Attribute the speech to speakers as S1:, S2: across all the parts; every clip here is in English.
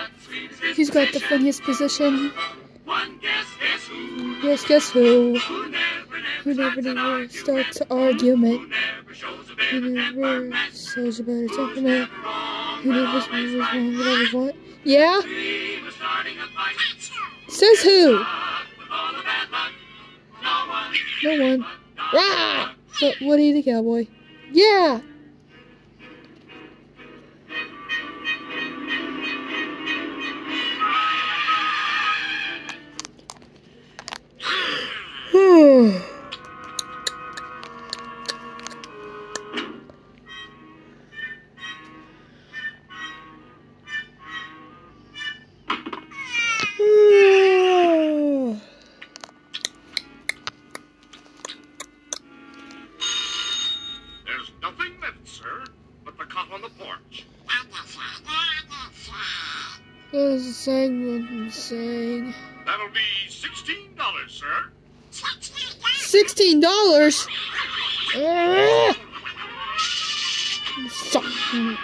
S1: He's got the funniest position. Yes, guess who? Who never starts an argument. Who never says about a temperament. Who never says whatever what? Yeah? Says who? No one. Rah! But Woody the Cowboy. Yeah!
S2: There's nothing left, sir, but the cot on the porch.
S1: What was the saying?
S2: That'll be $16, sir.
S1: $16? Stop.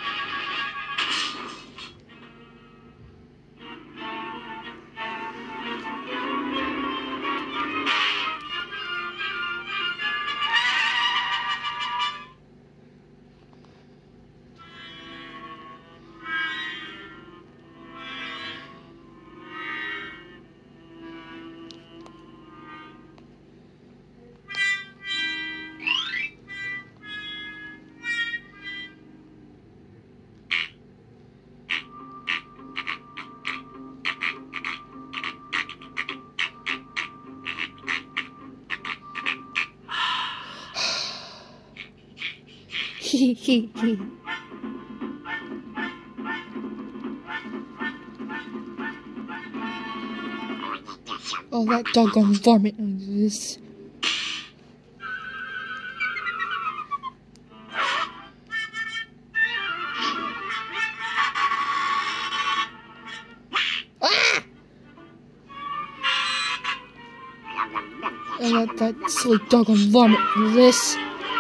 S1: Oh, that doggone varmint this. Oh, that silly doggone varmint this.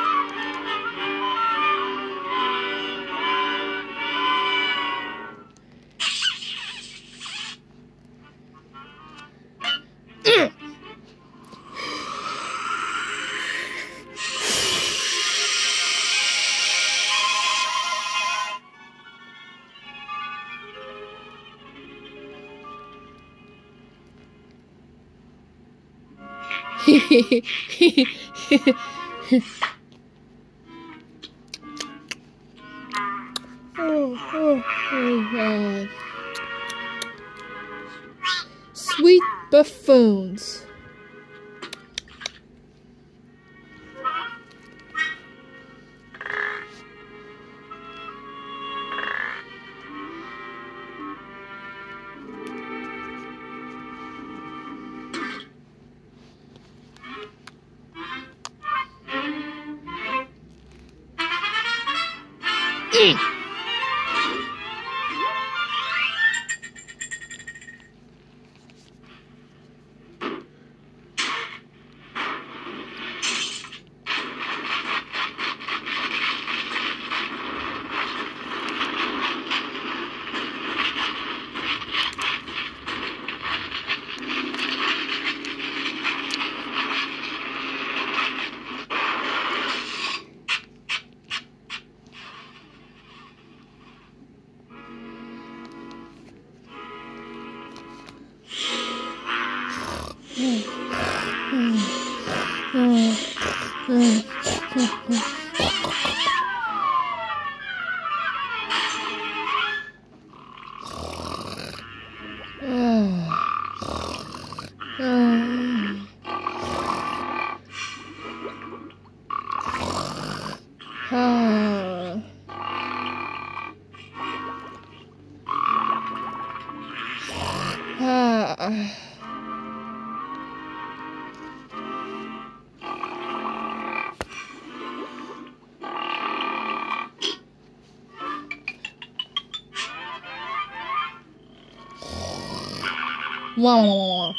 S1: Oh God. Sweet buffoons. Wow.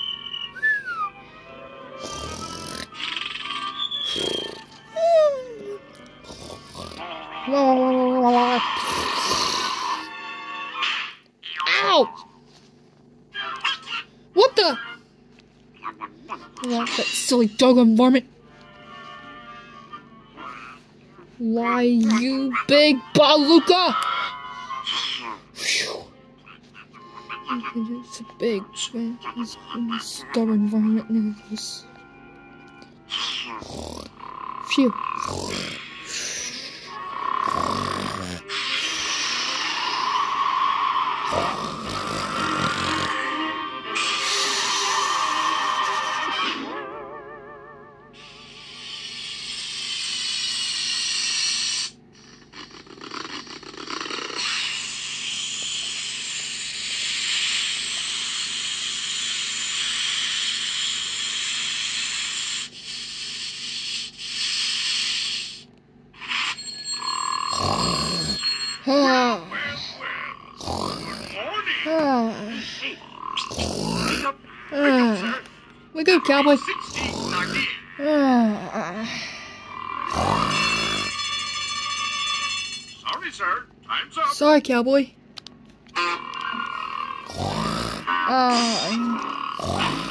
S1: Ow! that silly doggone varmint. Why, you big Baluka! Phew. It's a big, stubborn varmint knows. Phew. Wake up, cowboy.
S2: Sorry, sir. Time's up.
S1: Sorry, cowboy.